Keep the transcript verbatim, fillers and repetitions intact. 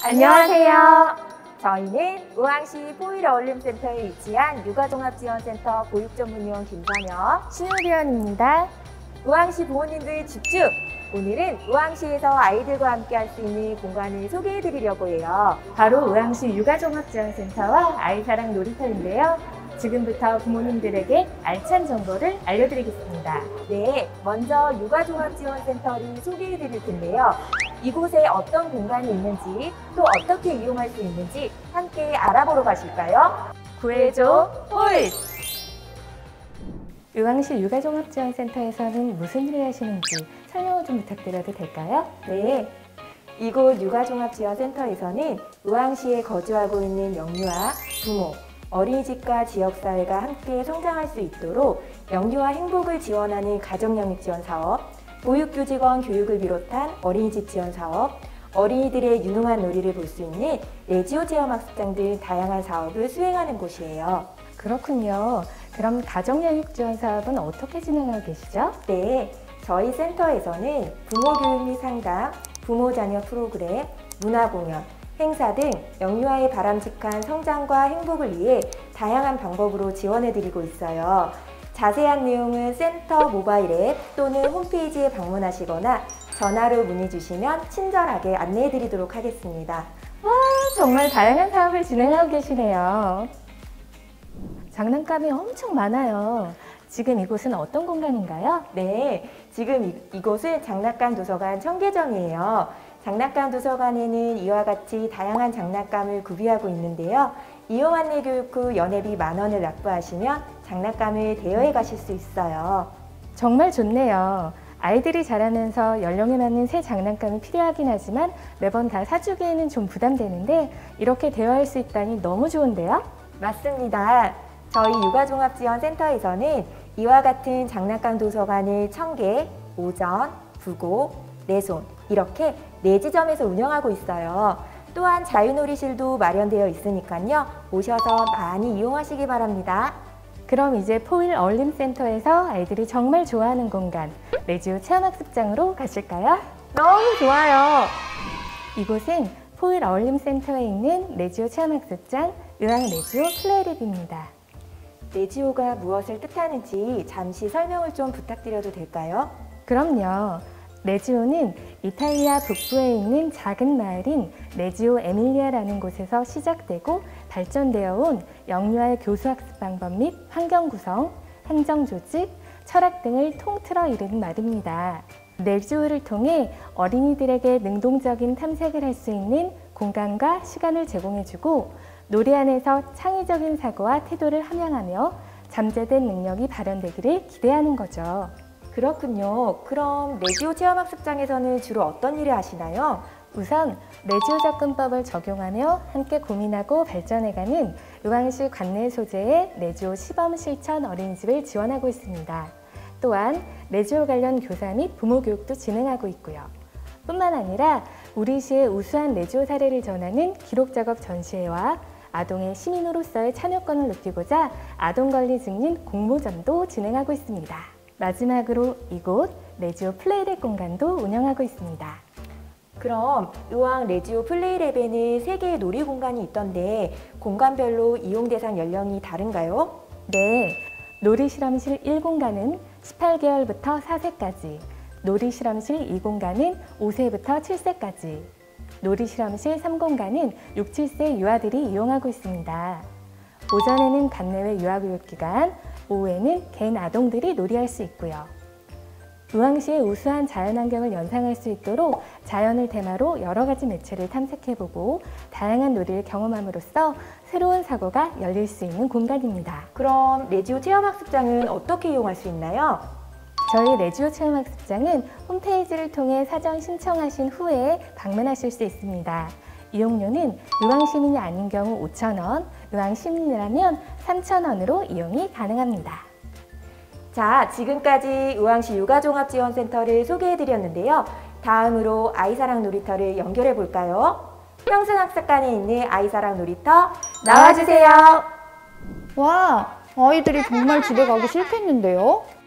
안녕하세요. 저희는 우왕시 포일 어울림센터에 위치한 육아종합지원센터 보육전문위원 김선영, 신우리원입니다. 우왕시 부모님들 집중! 오늘은 우왕시에서 아이들과 함께 할 수 있는 공간을 소개해 드리려고 해요. 바로 우왕시 육아종합지원센터와 아이사랑 놀이터인데요. 지금부터 부모님들에게 알찬 정보를 알려드리겠습니다. 네, 먼저 육아종합지원센터를 소개해 드릴 텐데요. 이곳에 어떤 공간이 있는지, 또 어떻게 이용할 수 있는지 함께 알아보러 가실까요? 구해줘 홀! 우왕시 육아종합지원센터에서는 무슨 일을 하시는지 설명을 좀 부탁드려도 될까요? 네, 이곳 육아종합지원센터에서는 우왕시에 거주하고 있는 영유아, 부모, 어린이집과 지역사회가 함께 성장할 수 있도록 영유아 행복을 지원하는 가정영입지원사업, 보육교직원 교육을 비롯한 어린이집 지원사업, 어린이들의 유능한 놀이를 볼 수 있는 레지오 체험학습장 등 다양한 사업을 수행하는 곳이에요. 그렇군요. 그럼 가정영입지원 사업은 어떻게 진행하고 계시죠? 네, 저희 센터에서는 부모교육 및 상담, 부모자녀 프로그램, 문화공연, 행사 등 영유아의 바람직한 성장과 행복을 위해 다양한 방법으로 지원해드리고 있어요. 자세한 내용은 센터 모바일 앱 또는 홈페이지에 방문하시거나 전화로 문의 주시면 친절하게 안내해드리도록 하겠습니다. 와, 정말 다양한 사업을 진행하고 계시네요. 장난감이 엄청 많아요. 지금 이곳은 어떤 공간인가요? 네, 지금 이, 이곳은 장난감 도서관 청계정이에요. 장난감 도서관에는 이와 같이 다양한 장난감을 구비하고 있는데요. 이용 안내 교육 후 연회비 만 원을 납부하시면 장난감을 대여해 가실 수 있어요. 정말 좋네요. 아이들이 자라면서 연령에 맞는 새 장난감이 필요하긴 하지만 매번 다 사주기에는 좀 부담되는데 이렇게 대여할 수 있다니 너무 좋은데요? 맞습니다. 저희 육아종합지원센터에서는 이와 같은 장난감 도서관을 청계, 오전, 부고, 내손 이렇게 네 지점에서 운영하고 있어요. 또한 자유놀이실도 마련되어 있으니까요. 오셔서 많이 이용하시기 바랍니다. 그럼 이제 포일 어울림센터에서 아이들이 정말 좋아하는 공간, 레지오 체험학습장으로 가실까요? 너무 좋아요. 이곳은 포일 어울림센터에 있는 레지오 체험학습장 의왕 레지오 플레이랩입니다. 레지오가 무엇을 뜻하는지 잠시 설명을 좀 부탁드려도 될까요? 그럼요. 레지오는 이탈리아 북부에 있는 작은 마을인 레지오 에밀리아라는 곳에서 시작되고 발전되어 온 영유아의 교수학습 방법 및 환경 구성, 행정 조직, 철학 등을 통틀어 이룬 말입니다. 레지오를 통해 어린이들에게 능동적인 탐색을 할 수 있는 공간과 시간을 제공해주고 놀이 안에서 창의적인 사고와 태도를 함양하며 잠재된 능력이 발현되기를 기대하는 거죠. 그렇군요. 그럼 레지오 체험학습장에서는 주로 어떤 일을 하시나요? 우선 레지오 접근법을 적용하며 함께 고민하고 발전해가는 우왕시 관내 소재의 레지오 시범 실천 어린이집을 지원하고 있습니다. 또한 레지오 관련 교사 및 부모 교육도 진행하고 있고요. 뿐만 아니라 우리 시의 우수한 레지오 사례를 전하는 기록 작업 전시회와 아동의 시민으로서의 참여권을 높이고자 아동권리 증진 공모전도 진행하고 있습니다. 마지막으로 이곳 레지오 플레이랩 공간도 운영하고 있습니다. 그럼 의왕 레지오 플레이랩에는 세 개의 놀이 공간이 있던데 공간별로 이용 대상 연령이 다른가요? 네, 놀이실험실 일 공간은 십팔 개월부터 사 세까지, 놀이실험실 이 공간은 오 세부터 칠 세까지, 놀이실험실 삼 공간은 육, 칠 세 유아들이 이용하고 있습니다. 오전에는 관내외 유아교육기관, 오후에는 개인 아동들이 놀이할 수 있고요. 우왕시의 우수한 자연환경을 연상할 수 있도록 자연을 테마로 여러 가지 매체를 탐색해보고 다양한 놀이를 경험함으로써 새로운 사고가 열릴 수 있는 공간입니다. 그럼 레지오 체험학습장은 어떻게 이용할 수 있나요? 저희 레지오 체험학습장은 홈페이지를 통해 사전 신청하신 후에 방문하실 수 있습니다. 이용료는 의왕시민이 아닌 경우 오천 원, 의왕시민이라면 삼천 원으로 이용이 가능합니다. 자, 지금까지 의왕시 육아종합지원센터를 소개해드렸는데요. 다음으로 아이사랑 놀이터를 연결해 볼까요? 평승학습관에 있는 아이사랑 놀이터 나와주세요. 와, 아이들이 정말 집에 가기 싫겠는데요?